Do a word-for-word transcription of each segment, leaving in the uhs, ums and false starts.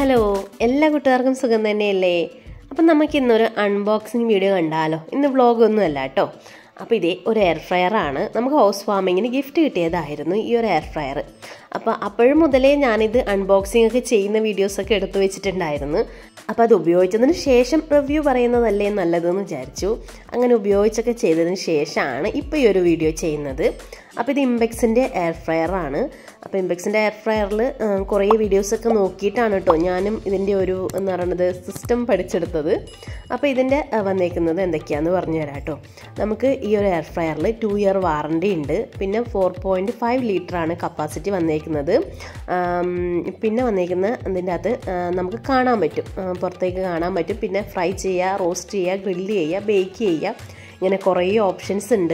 Hello, എല്ലാ കൂട്ടുകാർക്കും സുഖം തന്നെയല്ലേ? അപ്പം നമുക്ക് ഇന്നൊരു അൺബോക്സിങ് വീഡിയോ കണ്ടാലോ? ഇന്ന് വ്ളോഗൊന്നും അല്ല കേട്ടോ. അപ്പോൾ ഇതേ ഒരു എയർ ഫ്രയറാണ്. നമുക്ക് ഹൗസ് വാമിങ്ങിന് ഗിഫ്റ്റ് കിട്ടിയതായിരുന്നു ഈ ഒരു എയർ ഫ്രയർ. അപ്പോൾ അപ്പോഴും മുതലേ ഞാനിത് അൺബോക്സിംഗ് ഒക്കെ ചെയ്യുന്ന വീഡിയോസൊക്കെ എടുത്തു വെച്ചിട്ടുണ്ടായിരുന്നു. അപ്പോൾ അത് ഉപയോഗിച്ചതിന് ശേഷം റിവ്യൂ പറയുന്നതല്ലേ നല്ലതെന്ന് വിചാരിച്ചു. അങ്ങനെ ഉപയോഗിച്ചൊക്കെ ചെയ്തതിന് ശേഷമാണ് ഇപ്പോൾ ഈ ഒരു വീഡിയോ ചെയ്യുന്നത്. അപ്പോൾ ഇത് ഇംപെക്സിൻ്റെ എയർ ഫ്രയറാണ്. അപ്പോൾ ഇംപെക്സിൻ്റെ എയർ ഫ്രയറിൽ കുറേ വീഡിയോസൊക്കെ നോക്കിയിട്ടാണ് കേട്ടോ ഞാനും ഇതിൻ്റെ ഒരു എന്ന് പറയുന്നത് സിസ്റ്റം പഠിച്ചെടുത്തത്. അപ്പോൾ ഇതിൻ്റെ വന്നേക്കുന്നത് എന്തൊക്കെയാണെന്ന് പറഞ്ഞു തരാം കേട്ടോ. നമുക്ക് ഈ ഒരു എയർ ഫ്രയറിൽ ടു ഇയർ വാറണ്ടി ഉണ്ട്. പിന്നെ ഫോർ പോയിൻറ്റ് ഫൈവ് ലിറ്ററാണ് കപ്പാസിറ്റി വന്നേക്കുന്നത്. പിന്നെ വന്നേക്കുന്ന ഇതിൻ്റെ അകത്ത് നമുക്ക് കാണാൻ പറ്റും, പുറത്തേക്ക് കാണാൻ പറ്റും. പിന്നെ ഫ്രൈ ചെയ്യുക, റോസ്റ്റ് ചെയ്യുക, ഗ്രില്ല് ചെയ്യുക, ബേക്ക് ചെയ്യുക, ഇങ്ങനെ കുറേ ഓപ്ഷൻസ് ഉണ്ട്.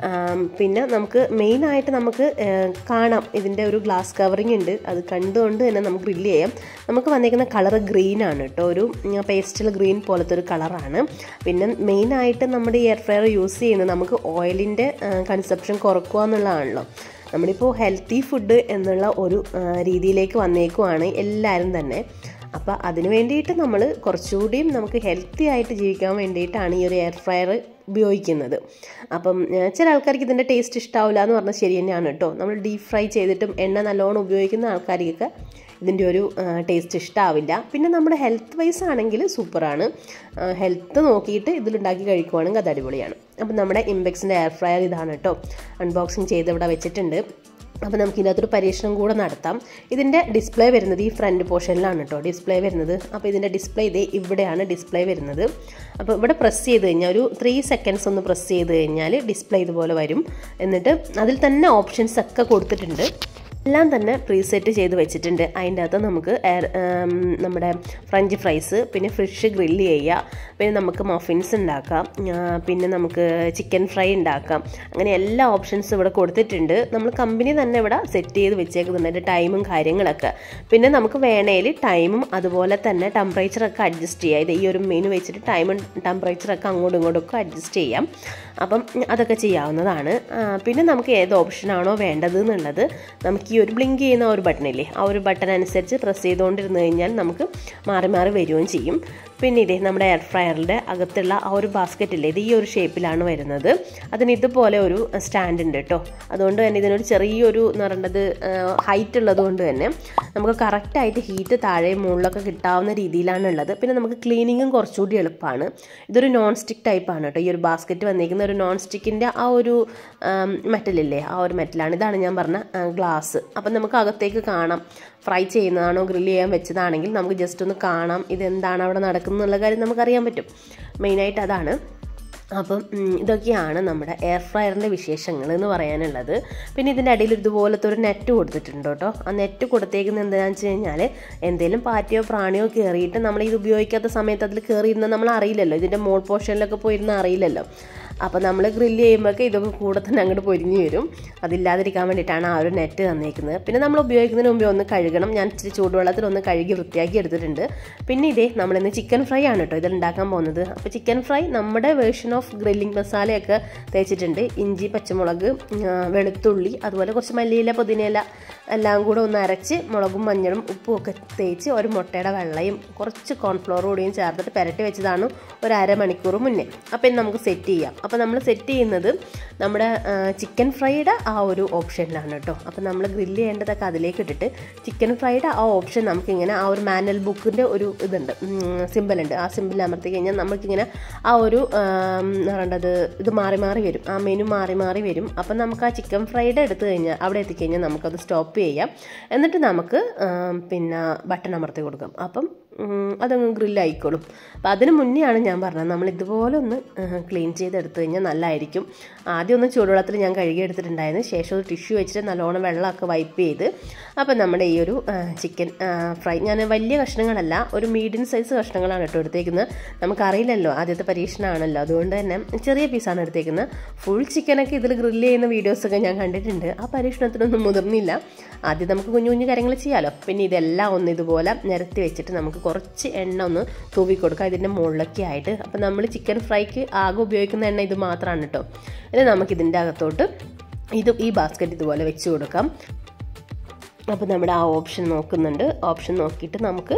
പിന്നെ നമുക്ക് മെയിനായിട്ട് നമുക്ക് കാണാം ഇതിൻ്റെ ഒരു ഗ്ലാസ് കവറിങ് ഉണ്ട്. അത് കണ്ടുകൊണ്ട് തന്നെ നമുക്ക് ഗ്രില്ല് ചെയ്യാം. നമുക്ക് വന്നിരിക്കുന്ന കളറ് ഗ്രീനാണ് കേട്ടോ, ഒരു പേസ്റ്റൽ ഗ്രീൻ പോലത്തെ ഒരു കളറാണ്. പിന്നെ മെയിനായിട്ട് നമ്മുടെ എയർ ഫ്രയർ യൂസ് ചെയ്യുന്നത് നമുക്ക് ഓയിലിൻ്റെ കൺസപ്ഷൻ കുറക്കുക എന്നുള്ളതാണല്ലോ. നമ്മളിപ്പോൾ ഹെൽത്തി ഫുഡ് എന്നുള്ള ഒരു രീതിയിലേക്ക് വന്നേക്കുവാണ് എല്ലാവരും തന്നെ. അപ്പോൾ അതിന് വേണ്ടിയിട്ട് നമ്മൾ കുറച്ചുകൂടിയും നമുക്ക് ഹെൽത്തി ആയിട്ട് ജീവിക്കാൻ വേണ്ടിയിട്ടാണ് ഈ ഒരു എയർ ഫ്രയർ ഉപയോഗിക്കുന്നത്. അപ്പം ചില ആൾക്കാർക്ക് ഇതിൻ്റെ ടേസ്റ്റ് ഇഷ്ടാവില്ല എന്ന് പറഞ്ഞാൽ ശരി തന്നെയാണ് കേട്ടോ. നമ്മൾ ഡീപ് ഫ്രൈ ചെയ്തിട്ടും എണ്ണ നല്ലോണം ഉപയോഗിക്കുന്ന ആൾക്കാർക്കൊക്കെ ഇതിൻ്റെ ഒരു ടേസ്റ്റ് ഇഷ്ടമാവില്ല. പിന്നെ നമ്മുടെ ഹെൽത്ത് വൈസ് ആണെങ്കിൽ സൂപ്പറാണ്. ഹെൽത്ത് നോക്കിയിട്ട് ഇതിലുണ്ടാക്കി കഴിക്കുവാണെങ്കിൽ അത് അടിപൊളിയാണ്. അപ്പം നമ്മുടെ ഇംപെക്സിൻ്റെ എയർ ഫ്രയർ ഇതാണ് കേട്ടോ. അൺബോക്സിങ് ചെയ്ത് ഇവിടെ വെച്ചിട്ടുണ്ട്. അപ്പോൾ നമുക്ക് ഇതിനകത്തൊരു പരീക്ഷണം കൂടെ നടത്താം. ഇതിൻ്റെ ഡിസ്പ്ലേ വരുന്നത് ഈ ഫ്രണ്ട് പോർഷനിലാണ് കേട്ടോ ഡിസ്പ്ലേ വരുന്നത്. അപ്പോൾ ഇതിൻ്റെ ഡിസ്പ്ലേ ഇതേ ഇവിടെയാണ് ഡിസ്പ്ലേ വരുന്നത്. അപ്പോൾ ഇവിടെ പ്രസ് ചെയ്ത് കഴിഞ്ഞാൽ ഒരു ത്രീ സെക്കൻഡ്സ് ഒന്ന് പ്രസ് ചെയ്ത് കഴിഞ്ഞാൽ ഡിസ്പ്ലേ ഇതുപോലെ വരും. എന്നിട്ട് അതിൽ തന്നെ ഓപ്ഷൻസ് ഒക്കെ കൊടുത്തിട്ടുണ്ട്. എല്ലാം തന്നെ പ്രീസെറ്റ് ചെയ്ത് വെച്ചിട്ടുണ്ട്. അതിൻ്റെ അകത്ത് നമുക്ക് എയർ നമ്മുടെ ഫ്രഞ്ച് ഫ്രൈസ്, പിന്നെ ഫിഷ് ഗ്രില്ല് ചെയ്യുക, പിന്നെ നമുക്ക് മഫിൻസ് ഉണ്ടാക്കാം, പിന്നെ നമുക്ക് ചിക്കൻ ഫ്രൈ ഉണ്ടാക്കാം. അങ്ങനെ എല്ലാ ഓപ്ഷൻസും ഇവിടെ കൊടുത്തിട്ടുണ്ട്. നമ്മൾ കമ്പനി തന്നെ ഇവിടെ സെറ്റ് ചെയ്ത് വെച്ചേക്കുന്നുണ്ട് അതിൻ്റെ ടൈമും കാര്യങ്ങളൊക്കെ. പിന്നെ നമുക്ക് വേണേൽ ടൈമും അതുപോലെ തന്നെ ടെമ്പറേച്ചറൊക്കെ അഡ്ജസ്റ്റ് ചെയ്യാം. ഇത് ഈ ഒരു മെനു വെച്ചിട്ട് ടൈമും ടെമ്പറേച്ചറൊക്കെ അങ്ങോട്ടും ഇങ്ങോട്ടൊക്കെ അഡ്ജസ്റ്റ് ചെയ്യാം. അപ്പം അതൊക്കെ ചെയ്യാവുന്നതാണ്. പിന്നെ നമുക്ക് ഏത് ഓപ്ഷനാണോ വേണ്ടത് എന്നുള്ളത് നമുക്ക് ഈ ഒരു ബ്ലിങ്ക് ചെയ്യുന്ന ഒരു ബട്ടണില്ലേ, ആ ഒരു ബട്ടൺ അനുസരിച്ച് പ്രസ് ചെയ്തുകൊണ്ടിരുന്ന് കഴിഞ്ഞാൽ നമുക്ക് മാറി മാറി വരികയും ചെയ്യും. പിന്നെ ഇതേ നമ്മുടെ എയർ ഫ്രയറിൻ്റെ അകത്തുള്ള ആ ഒരു ബാസ്ക്കറ്റ് ഇല്ലേ, ഇത് ഈ ഒരു ഷേപ്പിലാണ് വരുന്നത്. അതിന് ഇതുപോലെ ഒരു സ്റ്റാൻഡ് ഉണ്ട് കേട്ടോ. അതുകൊണ്ട് തന്നെ ഇതിനൊരു ചെറിയൊരു എന്ന് പറയേണ്ടത് ഹൈറ്റ് ഉള്ളത് കൊണ്ട് തന്നെ നമുക്ക് കറക്റ്റായിട്ട് ഹീറ്റ് താഴെ മുകളിലൊക്കെ കിട്ടാവുന്ന രീതിയിലാണ് ഉള്ളത്. പിന്നെ നമുക്ക് ക്ലീനിങ്ങും കുറച്ചുകൂടി എളുപ്പമാണ്. ഇതൊരു നോൺ സ്റ്റിക്ക് ടൈപ്പാണ് കേട്ടോ. ഈ ഒരു ബാസ്ക്കറ്റ് വന്നിരിക്കുന്ന ഒരു നോൺ സ്റ്റിക്കിൻ്റെ ആ ഒരു മെറ്റലില്ലേ, ആ ഒരു മെറ്റലാണ്. ഇതാണ് ഞാൻ പറഞ്ഞ ഗ്ലാസ്. അപ്പം നമുക്ക് അകത്തേക്ക് കാണാം, ഫ്രൈ ചെയ്യുന്നതാണോ ഗ്രില്ല് ചെയ്യാൻ വെച്ചതാണെങ്കിൽ നമുക്ക് ജസ്റ്റ് ഒന്ന് കാണാം ഇതെന്താണ് അവിടെ നടക്കുന്നത് എന്നുള്ള കാര്യം നമുക്കറിയാൻ പറ്റും. മെയിനായിട്ട് അതാണ്. അപ്പം ഇതൊക്കെയാണ് നമ്മുടെ എയർ ഫ്രയറിൻ്റെ വിശേഷങ്ങൾ എന്ന് പറയാനുള്ളത്. പിന്നെ ഇതിൻ്റെ അടിയിൽ ഇതുപോലത്തെ ഒരു നെറ്റ് കൊടുത്തിട്ടുണ്ട് കേട്ടോ. ആ നെറ്റ് കൊടുത്തേക്കുന്നത് എന്താണെന്ന് വെച്ച് കഴിഞ്ഞാൽ എന്തെങ്കിലും പാറ്റയോ പ്രാണിയോ കയറിയിട്ട് നമ്മൾ ഇത് ഉപയോഗിക്കാത്ത സമയത്ത് അതിൽ കയറിയിരുന്നാൽ നമ്മൾ അറിയില്ലല്ലോ, ഇതിൻ്റെ മോൾ പോർഷനിലൊക്കെ പോയിരുന്നാൽ അറിയില്ലല്ലോ. അപ്പോൾ നമ്മൾ ഗ്രില്ല് ചെയ്യുമ്പോഴൊക്കെ ഇതൊക്കെ കൂടെ തന്നെ അങ്ങോട്ട് പൊരിഞ്ഞ് വരും. അതില്ലാതിരിക്കാൻ വേണ്ടിയിട്ടാണ് ആ ഒരു നെറ്റ് തന്നേക്കുന്നത്. പിന്നെ നമ്മൾ ഉപയോഗിക്കുന്നതിന് മുമ്പേ ഒന്ന് കഴുകണം. ഞാൻ ഇച്ചിരി ചൂടുവെള്ളത്തിൽ ഒന്ന് കഴുകി വൃത്തിയാക്കി എടുത്തിട്ടുണ്ട്. പിന്നെ ഇതേ നമ്മളിന്ന് ചിക്കൻ ഫ്രൈ ആണ് കേട്ടോ ഇതിൽ ഉണ്ടാക്കാൻ പോകുന്നത്. അപ്പോൾ ചിക്കൻ ഫ്രൈ നമ്മുടെ വേർഷൻ ഓഫ് ഗ്രില്ലിംഗ് മസാലയൊക്കെ തേച്ചിട്ടുണ്ട്. ഇഞ്ചി, പച്ചമുളക്, വെളുത്തുള്ളി, അതുപോലെ കുറച്ച് മല്ലിയില, പുതിനയില എല്ലാം കൂടെ ഒന്ന് അരച്ച് മുളകും മഞ്ഞളും ഉപ്പും ഒക്കെ തേച്ച് ഒരു മുട്ടയുടെ വെള്ളയും കുറച്ച് കോൺഫ്ലോർ കൂടിയും ചേർത്തിട്ട് പുരട്ടി വെച്ചതാണ് ഒരു അരമണിക്കൂർ മുന്നേ. അപ്പം നമുക്ക് സെറ്റ് ചെയ്യാം. അപ്പോൾ നമ്മൾ സെറ്റ് ചെയ്യുന്നത് നമ്മുടെ ചിക്കൻ ഫ്രൈയുടെ ആ ഒരു ഓപ്ഷനിലാണ് കേട്ടോ. അപ്പോൾ നമ്മൾ ഗ്രില്ല് ചെയ്യേണ്ടതൊക്കെ അതിലേക്ക് ഇട്ടിട്ട് ചിക്കൻ ഫ്രൈയുടെ ആ ഓപ്ഷൻ നമുക്കിങ്ങനെ ആ ഒരു മാനുവൽ ബുക്കിൻ്റെ ഒരു ഇതുണ്ട്, സിമ്പിളുണ്ട്. ആ സിമ്പിൾ അമർത്തി കഴിഞ്ഞാൽ നമുക്കിങ്ങനെ ആ ഒരു എന്ന് പറയേണ്ടത് ഇത് മാറി മാറി വരും, ആ മെനു മാറി മാറി വരും. അപ്പം നമുക്ക് ആ ചിക്കൻ ഫ്രൈഡ് എടുത്തു കഴിഞ്ഞാൽ അവിടെ എത്തിക്കഴിഞ്ഞാൽ നമുക്കത് സ്റ്റോപ്പ് ചെയ്യാം. എന്നിട്ട് നമുക്ക് പിന്നെ ബട്ടൺ അമർത്തി കൊടുക്കാം. അപ്പം അതങ്ങ് ഗ്രില്ലായിക്കോളും. അപ്പം അതിന് മുന്നെയാണ് ഞാൻ പറഞ്ഞത് നമ്മൾ ഇതുപോലെ ഒന്ന് ക്ലീൻ ചെയ്തെടുത്തു കഴിഞ്ഞാൽ നല്ലതായിരിക്കും. ആദ്യം ഒന്ന് ചൂടുവെള്ളത്തിൽ ഞാൻ കഴുകി എടുത്തിട്ടുണ്ടായിരുന്നു. ശേഷം ഒരു ടിഷ്യൂ വെച്ചിട്ട് നല്ലോണം വെള്ളമൊക്കെ വൈപ്പ് ചെയ്ത് അപ്പം നമ്മുടെ ഈ ഒരു ചിക്കൻ ഫ്രൈ ഞാൻ വലിയ കഷ്ണങ്ങളല്ല, ഒരു മീഡിയം സൈസ് കഷ്ണങ്ങളാണ് കേട്ടോ എടുത്തേക്കുന്നത്. നമുക്കറിയില്ലല്ലോ, ആദ്യത്തെ പരീക്ഷണമാണല്ലോ, അതുകൊണ്ട് തന്നെ ചെറിയ പീസാണ് എടുത്തേക്കുന്നത്. ഫുൾ ചിക്കനൊക്കെ ഇതിൽ ഗ്രില്ല് ചെയ്യുന്ന വീഡിയോസൊക്കെ ഞാൻ കണ്ടിട്ടുണ്ട്. ആ പരീക്ഷണത്തിനൊന്നും മുതിർന്നില്ല. ആദ്യം നമുക്ക് കുഞ്ഞു കുഞ്ഞു കാര്യങ്ങൾ ചെയ്യാമല്ലോ. പിന്നെ ഇതെല്ലാം ഒന്ന് ഇതുപോലെ നിരത്തി വെച്ചിട്ട് നമുക്ക് കുറച്ച് എണ്ണ ഒന്ന് തൂവി കൊടുക്കുക ഇതിൻ്റെ മുകളിലൊക്കെ ആയിട്ട്. അപ്പം നമ്മൾ ചിക്കൻ ഫ്രൈക്ക് ആകെ ഉപയോഗിക്കുന്ന എണ്ണ ഇത് മാത്രമാണ് കേട്ടോ. ഇനി നമുക്കിതിൻ്റെ അകത്തോട്ട് ഇത് ഈ ബാസ്ക്കറ്റ് ഇതുപോലെ വെച്ച് കൊടുക്കാം. അപ്പോൾ നമ്മുടെ ആ ഓപ്ഷൻ നോക്കുന്നുണ്ട്. ഓപ്ഷൻ നോക്കിയിട്ട് നമുക്ക്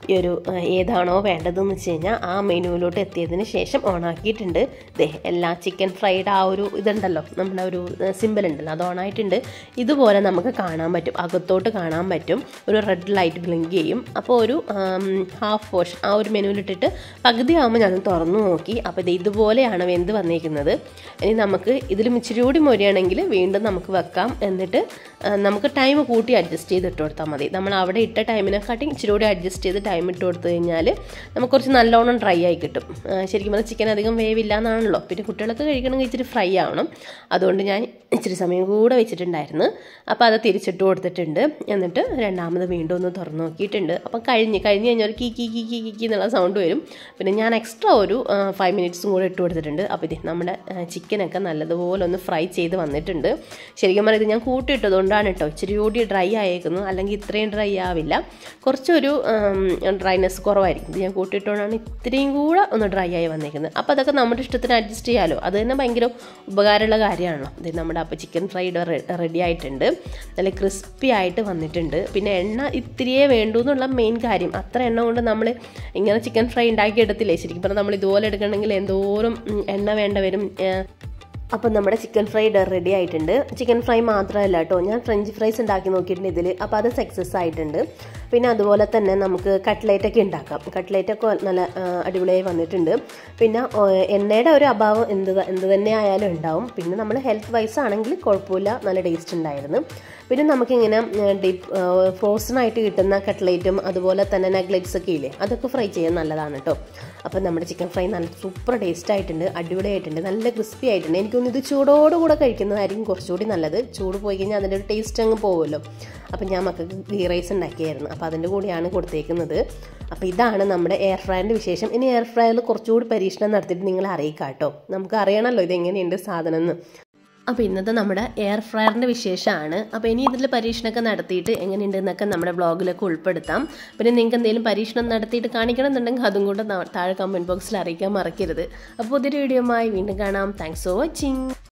ഈ ഒരു ഏതാണോ വേണ്ടതെന്ന് വെച്ച് കഴിഞ്ഞാൽ ആ മെനുവിലോട്ട് എത്തിയതിന് ശേഷം ഓണാക്കിയിട്ടുണ്ട്. ദേ എല്ലാ ചിക്കൻ ഫ്രൈഡ് ആ ഒരു ഇതുണ്ടല്ലോ, നമ്മുടെ ഒരു സിമ്പിൾ ഉണ്ടല്ലോ, അത് ഓണായിട്ടുണ്ട്. ഇതുപോലെ നമുക്ക് കാണാൻ പറ്റും, അകത്തോട്ട് കാണാൻ പറ്റും, ഒരു റെഡ് ലൈറ്റ് ബ്ലിങ്ക് ചെയ്യും. അപ്പോൾ ഒരു ഹാഫ് പോർഷൻ ആ ഒരു മെനുവിലിട്ടിട്ട് പകുതി ആകുമ്പോൾ ഞാൻ തുറന്നു നോക്കി. അപ്പോൾ ഇത് ഇതുപോലെയാണ് വെന്ത് വന്നിരിക്കുന്നത്. ഇനി നമുക്ക് ഇതിലും ഇച്ചിരി കൂടി മൊരിയാണെങ്കിൽ വീണ്ടും നമുക്ക് വെക്കാം. എന്നിട്ട് നമുക്ക് ടൈം കൂട്ടി അഡ്ജസ്റ്റ് ചെയ്ത് ഇട്ട് കൊടുത്താൽ മതി. നമ്മൾ അവിടെ ഇട്ട ടൈമിനെക്കാട്ടി ഇച്ചിരി കൂടി അഡ്ജസ്റ്റ് ചെയ്ത് ടൈം ഇട്ട് കൊടുത്തു കഴിഞ്ഞാൽ നമുക്ക് കുറച്ച് നല്ലോണം ഡ്രൈ ആയി കിട്ടും. ശരിക്കും പറഞ്ഞാൽ ചിക്കൻ അധികം വേവില്ല എന്നാണല്ലോ, പിന്നെ കുട്ടികളൊക്കെ കഴിക്കണമെങ്കിൽ ഇച്ചിരി ഫ്രൈ ആവണം. അതുകൊണ്ട് ഞാൻ ഇച്ചിരി സമയം കൂടെ വെച്ചിട്ടുണ്ടായിരുന്നു. അപ്പോൾ അത് തിരിച്ചിട്ട് കൊടുത്തിട്ടുണ്ട്. എന്നിട്ട് രണ്ടാമത് വീണ്ടും ഒന്ന് തുറന്ന് നോക്കിയിട്ടുണ്ട്. അപ്പം കഴിഞ്ഞ് കഴിഞ്ഞ് കഴിഞ്ഞാൽ ഒരു കീ കീ കീ കീ കീ എന്നുള്ള സൗണ്ട് വരും. പിന്നെ ഞാൻ എക്സ്ട്രാ ഒരു ഫൈവ് മിനിറ്റ്സും കൂടെ ഇട്ട് കൊടുത്തിട്ടുണ്ട്. അപ്പോൾ ഇത് നമ്മുടെ ചിക്കനൊക്കെ നല്ലതുപോലെ ഒന്ന് ഫ്രൈ ചെയ്ത് വന്നിട്ടുണ്ട്. ശരിക്കും പറഞ്ഞാൽ ഇത് ഞാൻ കൂട്ടിയിട്ടതുകൊണ്ടാണ് കേട്ടോ ഇച്ചിരി കൂടി ഡ്രൈ ആയേക്കുന്നത്, അല്ലെങ്കിൽ ഇത്രയും ഡ്രൈ ആവില്ല, കുറച്ചൊരു ഡ്രൈനെസ് കുറവായിരിക്കും. ഇത് ഞാൻ കൂട്ടിയിട്ടുകൊണ്ടാണ് ഇത്രയും കൂടെ ഒന്ന് ഡ്രൈ ആയി വന്നിരിക്കുന്നത്. അപ്പോൾ അതൊക്കെ നമ്മുടെ ഇഷ്ടത്തിന് അഡ്ജസ്റ്റ് ചെയ്യാമല്ലോ, അത് തന്നെ ഭയങ്കര ഉപകാരമുള്ള കാര്യമാണല്ലോ. ഇത് നമ്മുടെ അപ്പോൾ ചിക്കൻ ഫ്രൈഡ് റെഡി ആയിട്ടുണ്ട്, നല്ല ക്രിസ്പി ആയിട്ട് വന്നിട്ടുണ്ട്. പിന്നെ എണ്ണ ഇത്തിരിയേ വേണ്ടൂ എന്നുള്ള മെയിൻ കാര്യം. അത്ര എണ്ണ കൊണ്ട് നമ്മൾ ഇങ്ങനെ ചിക്കൻ ഫ്രൈ ഉണ്ടാക്കി എടുത്തില്ലേ, ശരിക്കും പറഞ്ഞാൽ നമ്മൾ ഇതുപോലെ എടുക്കണമെങ്കിൽ എന്തോരം എണ്ണ വേണ്ട വരും. അപ്പം നമ്മുടെ ചിക്കൻ ഫ്രൈ റെഡി ആയിട്ടുണ്ട്. ചിക്കൻ ഫ്രൈ മാത്രമല്ല കേട്ടോ, ഞാൻ ഫ്രഞ്ച് ഫ്രൈസ് ഉണ്ടാക്കി നോക്കിയിട്ടുണ്ട് ഇതിൽ, അപ്പോൾ അത് സക്സസ് ആയിട്ടുണ്ട്. പിന്നെ അതുപോലെ തന്നെ നമുക്ക് കട്ട്ലേറ്റൊക്കെ ഉണ്ടാക്കാം. കട്ട്ലേറ്റൊക്കെ നല്ല അടിപൊളിയായി വന്നിട്ടുണ്ട്. പിന്നെ എണ്ണയുടെ ഒരു അഭാവം എന്ത് എന്ത് തന്നെ ആയാലും ഉണ്ടാവും. പിന്നെ നമ്മൾ ഹെൽത്ത് വൈസ് ആണെങ്കിൽ കുഴപ്പമില്ല, നല്ല ടേസ്റ്റ് ഉണ്ടായിരുന്നു. പിന്നെ നമുക്കിങ്ങനെ ഡീപ്പ് ഫ്രോസൺ ആയിട്ട് കിട്ടുന്ന കട്ട്ലേറ്റും അതുപോലെ തന്നെ നഗ്ലെറ്റ്സ് ഒക്കെ ഇല്ലേ, അതൊക്കെ ഫ്രൈ ചെയ്യാൻ നല്ലതാണ് കേട്ടോ. അപ്പം നമ്മുടെ ചിക്കൻ ഫ്രൈ നല്ല സൂപ്പർ ടേസ്റ്റ് ആയിട്ടുണ്ട്, അടിപൊളിയായിട്ടുണ്ട്, നല്ല ക്രിസ്പി ആയിട്ടുണ്ട്. എനിക്കൊന്ന് ഇത് ചൂടോടുകൂടെ കഴിക്കുന്നതായിരിക്കും കുറച്ചുകൂടി നല്ലത്. ചൂട് പോയി കഴിഞ്ഞാൽ അതിൻ്റെ ഒരു ടേസ്റ്റ് അങ്ങ് പോകുമല്ലോ. അപ്പം ഞാൻ മക്കൾക്ക് ഗീ റൈസ് ഉണ്ടാക്കിയായിരുന്നു, അപ്പോൾ അതിൻ്റെ കൂടെയാണ് കൊടുത്തേക്കുന്നത്. അപ്പോൾ ഇതാണ് നമ്മുടെ എയർ ഫ്രയറിൻ്റെ വിശേഷം. ഇനി എയർ ഫ്രയറിൽ കുറച്ചുകൂടി പരീക്ഷണം നടത്തിയിട്ട് നിങ്ങളെ അറിയിക്കാം കേട്ടോ, നമുക്ക് അറിയണമല്ലോ ഇതെങ്ങനെയുണ്ട് സാധനം എന്ന്. അപ്പോൾ ഇന്നത്തെ നമ്മുടെ എയർ ഫ്രയറിൻ്റെ വിശേഷമാണ്. അപ്പോൾ ഇനി ഇതിൽ പരീക്ഷണമൊക്കെ നടത്തിയിട്ട് എങ്ങനെയുണ്ട് എന്നൊക്കെ നമ്മുടെ ബ്ലോഗിലൊക്കെ ഉൾപ്പെടുത്താം. പിന്നെ നിങ്ങൾക്ക് എന്തെങ്കിലും പരീക്ഷണം നടത്തിയിട്ട് കാണിക്കണം എന്നുണ്ടെങ്കിൽ അതും കൂടെ താഴെ കമൻറ്റ് ബോക്സിൽ അറിയിക്കാൻ മറക്കരുത്. അപ്പോൾ പുതിയൊരു വീഡിയോയുമായി വീണ്ടും കാണാം. Thanks for watching.